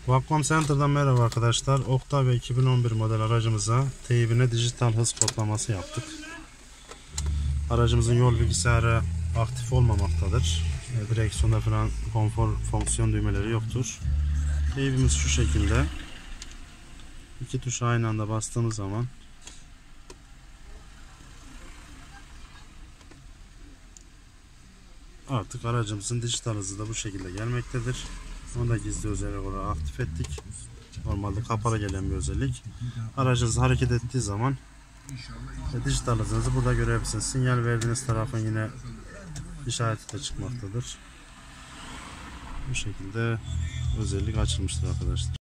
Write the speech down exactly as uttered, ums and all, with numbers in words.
Vacom Center'dan merhaba arkadaşlar. Octavia iki bin on bir model aracımıza teybine dijital hız kodlaması yaptık. Aracımızın yol bilgisayarı aktif olmamaktadır. Direksiyonda falan konfor fonksiyon düğmeleri yoktur. Teybimiz şu şekilde. İki tuşa aynı anda bastığımız zaman artık aracımızın dijital hızı da bu şekilde gelmektedir. Onu da gizli özellik olarak aktif ettik. Normalde kapalı gelen bir özellik. Aracınız hareket ettiği zaman e, dijital hızınızı burada görebilirsiniz. Sinyal verdiğiniz tarafın yine işareti de çıkmaktadır. Bu şekilde özellik açılmıştır arkadaşlar.